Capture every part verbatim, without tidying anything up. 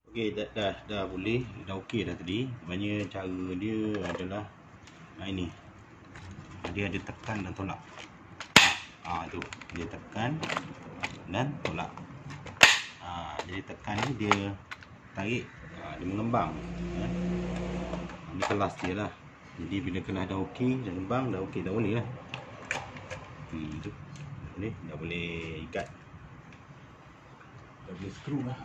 Okey, dah, dah dah boleh, dah okey dah tadi. Sebenarnya cara dia adalah ha, ini. Dia ada tekan dan tolak. Ah ha, tu, dia tekan dan tolak. Ah ha, jadi tekan ni dia tarik, ha, dia mengembang. Ha. Ini kelas dia lah. Jadi bila kelas dah okey, dah kembang, dah okey, dah boleh lah. Hmm, tu. Dah boleh, dah boleh ikat. Dah boleh skru lah.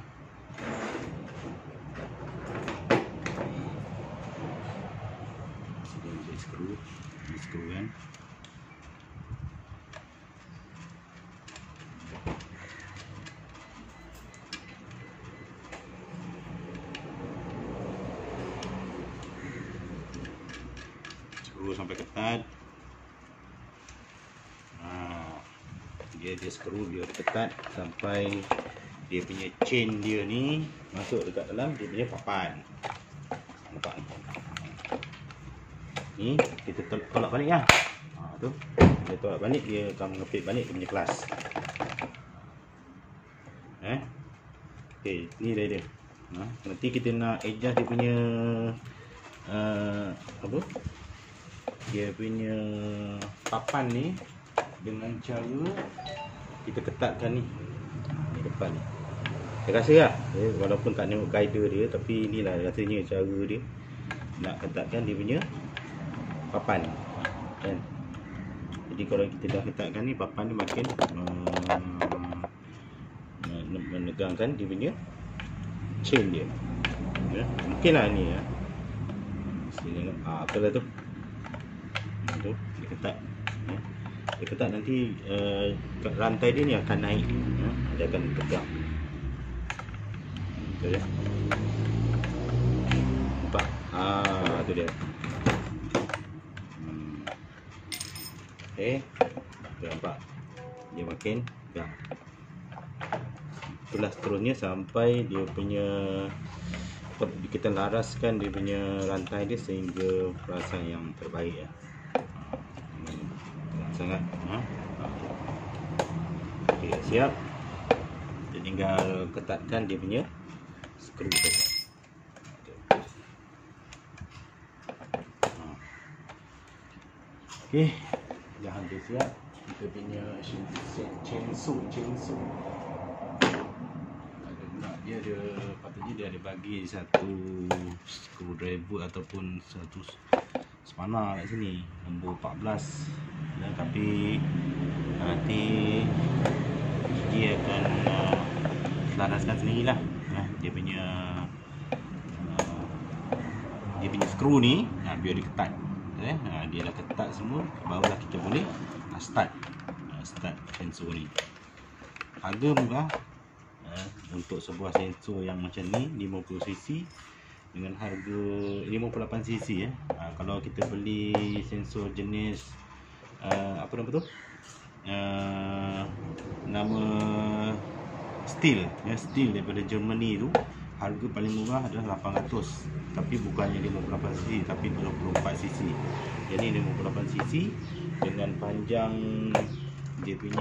Sudah boleh skru, boleh skru kan. Skru sampai ketat. Ha, dia dia skru dia ketat sampai dia punya chain dia ni masuk dekat dalam dia punya papan. Nampak ni. Ni kita tolak balik lah. Ha, tu. Kita tolak balik, dia akan mengepit balik dia punya kelas. Eh. Okey, ni dia dia. Ha, nanti kita nak adjust dia punya uh, apa? Dia punya papan ni dengan cara kita ketatkan ni. Ni depan ni. Saya rasa lah, eh, walaupun tak tengok guider dia, tapi inilah rasanya cara dia nak ketatkan dia punya papan kan. Jadi kalau kita dah ketatkan ni, papan ni makin uh, menegangkan dia punya chain dia ya. Mungkin lah ni ya. Sini tengok, ah, betul lah tu. Tu, dia ketat ya. Dia ketat nanti uh, rantai dia ni akan naik ya. Dia akan tegang. Betul ya. Nampak? Ah, tu dia. Hmm. Okay. Tu nampak. Dia makin tegang. Itulah seterusnya sampai dia punya kita laraskan dia punya rantai dia sehingga perasaan yang terbaik ya. Sangat ha? Okey, siap. Kita tinggal ketatkan dia punya skru saja. Okey, dah hampir siap. Kita punya chainsaw, chainsaw. Ada pula dia ada, patutnya dia ada bagi satu screwdriver ataupun satu spanner kat sini, nombor empat belas ya, tapi nanti dia akan uh, selaraskan sendirilah ya, dia punya uh, dia punya skru ni uh, biar dia ketat ya, uh, dia dah ketat semua, barulah kita boleh uh, start uh, start sensor ni. Harga murah uh, untuk sebuah sensor yang macam ni lima puluh cc dengan harga lima puluh lapan cc ya. Ha, kalau kita beli sensor jenis uh, apa nama tu? Uh, nama Stihl ya, Stihl daripada Germany tu, harga paling murah adalah lapan ratus. Tapi bukannya lima puluh lapan cc tapi dua puluh empat cc. Jadi lima puluh lapan cc dengan panjang dia punya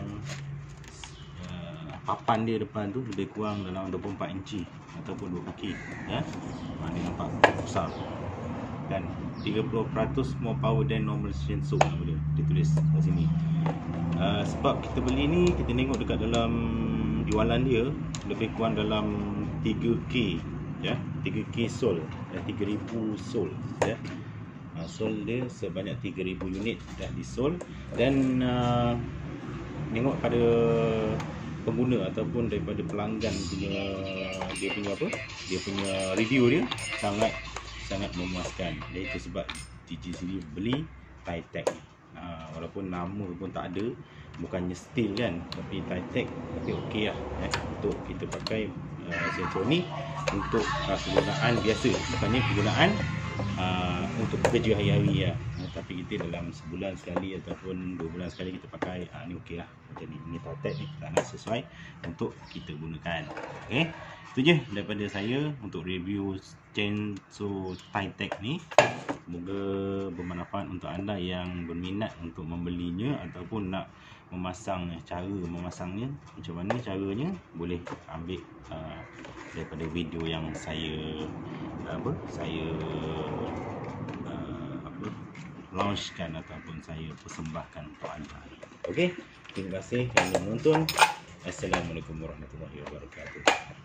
uh, papan dia depan tu lebih kurang dalam dua puluh empat inci ataupun dua kaki ya. Ha, dia nampak besar dan tiga puluh peratus more power than normal sensor nama dia, dia tulis kat sini. Uh, sebab kita beli ni, kita tengok dekat dalam jualan dia lebih kurang dalam tiga K ya, tiga K sol dan tiga ribu sol ya. Uh, sol dia sebanyak tiga ribu unit dah di sol dan uh, tengok pada pengguna ataupun daripada pelanggan punya dia punya apa? Dia punya review dia sangat sangat memuaskan. Jadi itu sebab T G sendiri beli Titech ni. Ha, walaupun nama pun tak ada, bukannya Stihl kan, tapi Titech tapi okey lah eh, untuk kita pakai uh, sensor ni untuk uh, kegunaan biasa, bukannya kegunaan uh, untuk kerja hari-hari lah. Uh, tapi kita dalam sebulan sekali ataupun dua bulan sekali kita pakai, uh, ni okey lah. Macam ni, ini Titech ni sangat sesuai untuk kita gunakan. Okey, itu je daripada saya untuk review sensor Titech ni. Semoga bermanfaat untuk anda yang berminat untuk membelinya ataupun nak memasang. Cara memasangnya macam mana caranya, boleh ambil uh, daripada video yang saya apa saya uh, apa launchkan ataupun saya persembahkan untuk anda. Okey, terima kasih kerana menonton. Assalamualaikum warahmatullahi wabarakatuh.